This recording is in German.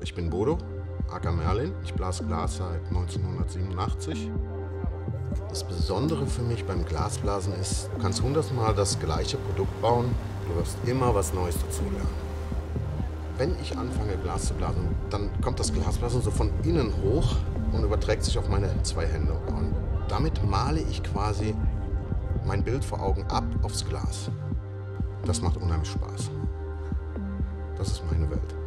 Ich bin Bodo, aka Merlin. Ich blase Glas seit 1987. Das Besondere für mich beim Glasblasen ist, du kannst 100-mal das gleiche Produkt bauen, du wirst immer was Neues dazulernen. Wenn ich anfange Glas zu blasen, dann kommt das Glasblasen so von innen hoch und überträgt sich auf meine zwei Hände. Und damit male ich quasi mein Bild vor Augen ab aufs Glas. Das macht unheimlich Spaß. Das ist meine Welt.